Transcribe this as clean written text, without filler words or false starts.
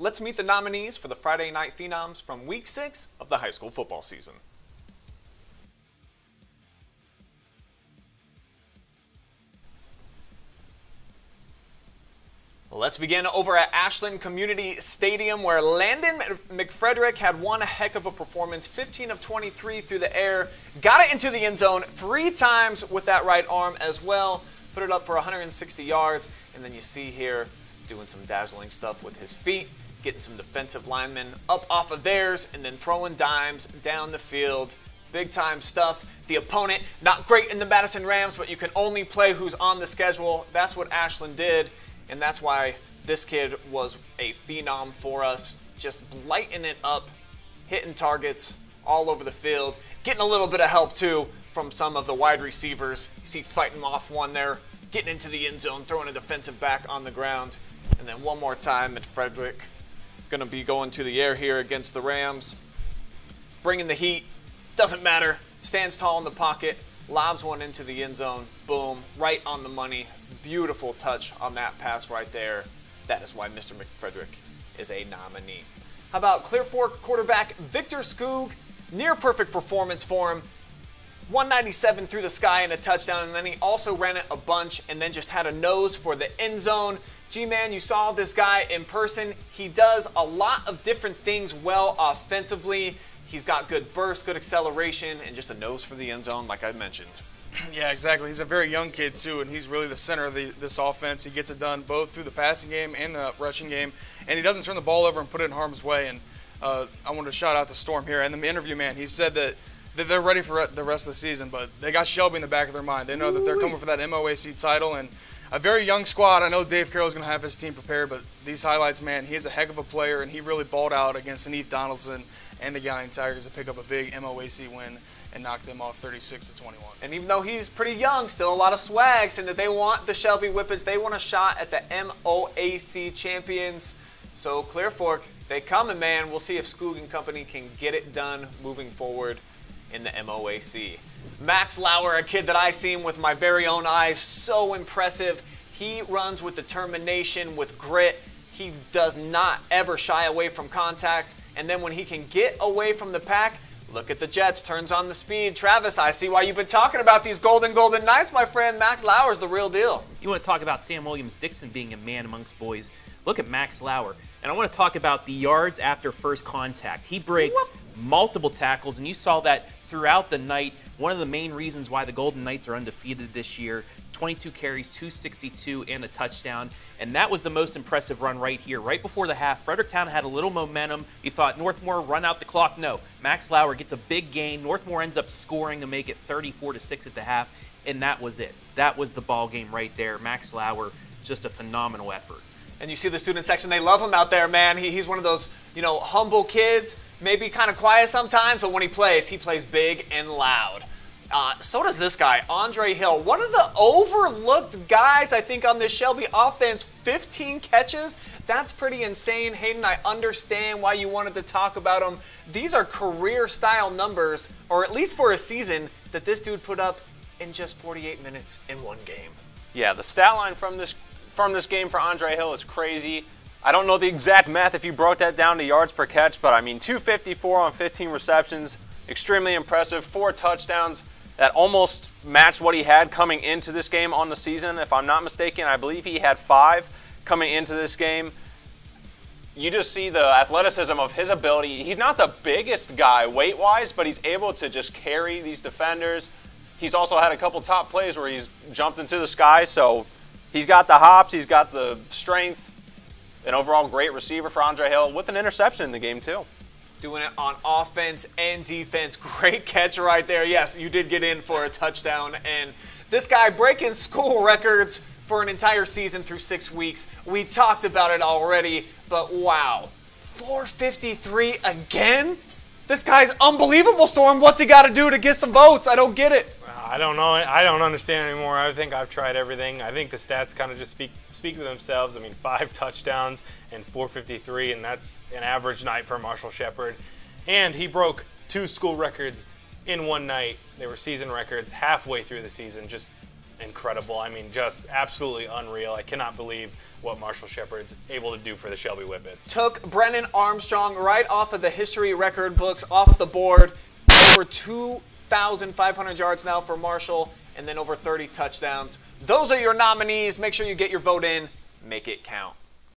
let's meet the nominees for the Friday Night Phenoms from Week 6 of the high school football season. Let's begin over at Ashland Community Stadium, where Landon McFrederick had one heck of a performance, 15 of 23 through the air, got it into the end zone 3 times with that right arm as well, put it up for 160 yards, and then you see here doing some dazzling stuff with his feet, getting some defensive linemen up off of theirs, and then throwing dimes down the field. Big time stuff. The opponent, not great in the Madison Rams, but you can only play who's on the schedule. That's what Ashland did. And that's why this kid was a phenom for us, just lighting it up, hitting targets all over the field, getting a little bit of help too from some of the wide receivers. You see fighting off one there, getting into the end zone, throwing a defensive back on the ground. And then one more time at Frederick, going to be going to the air here against the Rams, bringing the heat, doesn't matter, stands tall in the pocket, lobs one into the end zone, boom, right on the money. Beautiful touch on that pass right there. That is why Mr. McFrederick is a nominee. How about Clear Fork quarterback Victor Skoog? Near perfect performance for him. 197 through the sky and a touchdown, and then he also ran it a bunch and then just had a nose for the end zone. G-Man, you saw this guy in person. He does a lot of different things well offensively. He's got good burst, good acceleration, and just a nose for the end zone, like I mentioned. Yeah, exactly. He's a very young kid, too, and he's really the center of this offense. He gets it done both through the passing game and the rushing game, and he doesn't turn the ball over and put it in harm's way. And I wanted to shout out to Storm here. And the interview, man, he said that they're ready for the rest of the season, but they got Shelby in the back of their mind. They know that they're coming for that MOAC title, and a very young squad. I know Dave Carroll's going to have his team prepared, but these highlights, man, he is a heck of a player, and he really balled out against Neath Donaldson and the Galleon Tigers to pick up a big MOAC win and knock them off 36-21. And even though he's pretty young, still a lot of swag, saying that they want the Shelby Whippets. They want a shot at the MOAC champions. So Clear Fork, they coming, man. We'll see if Skoog and company can get it done moving forward in the MOAC. Max Lauer, a kid that I seen with my very own eyes, so impressive. He runs with determination, with grit. He does not ever shy away from contact. And then when he can get away from the pack, look at the Jets, turns on the speed. Travis, I see why you've been talking about these Golden Knights, my friend. Max Lauer's the real deal. You want to talk about Sam Williams-Dixon being a man amongst boys. Look at Max Lauer. And I want to talk about the yards after first contact. He breaks multiple tackles, and you saw that throughout the night. One of the main reasons why the Golden Knights are undefeated this year. 22 carries, 262, and a touchdown. And that was the most impressive run right here. Right before the half, Fredericktown had a little momentum. You thought Northmore run out the clock. No. Max Lauer gets a big gain. Northmore ends up scoring to make it 34-6 at the half. And that was it. That was the ball game right there. Max Lauer, just a phenomenal effort. And you see the student section, they love him out there, man. He's one of those, humble kids, maybe kind of quiet sometimes, but when he plays big and loud. So does this guy, Andre Hill. One of the overlooked guys, I think, on this Shelby offense. 15 catches. That's pretty insane. Hayden, I understand why you wanted to talk about him. These are career-style numbers, or at least for a season, that this dude put up in just 48 minutes in one game. Yeah, the stat line from this game for Andre Hill is crazy. I don't know the exact math if you broke that down to yards per catch, but I mean 254 on 15 receptions. Extremely impressive. 4 touchdowns. That almost matched what he had coming into this game on the season. If I'm not mistaken, I believe he had 5 coming into this game. You just see the athleticism of his ability. He's not the biggest guy weight-wise, but he's able to just carry these defenders. He's also had a couple top plays where he's jumped into the sky, so he's got the hops, he's got the strength. An overall great receiver for Andre Hill with an interception in the game, too. Doing it on offense and defense. Great catch right there. Yes, you did get in for a touchdown. And this guy breaking school records for an entire season through 6 weeks. We talked about it already, but wow. 453 again? This guy's unbelievable, Storm. What's he got to do to get some votes? I don't get it. I don't know. I don't understand anymore. I think I've tried everything. I think the stats kind of just speak for themselves. I mean, 5 touchdowns and 453, and that's an average night for Marshall Shepard. And he broke 2 school records in one night. They were season records halfway through the season. Just incredible. I mean, just absolutely unreal. I cannot believe what Marshall Shepard's able to do for the Shelby Whippets. Took Brennan Armstrong right off of the history record books, off the board. Over 2,500 yards now for Marshall, and then over 30 touchdowns. Those are your nominees. Make sure you get your vote in. Make it count.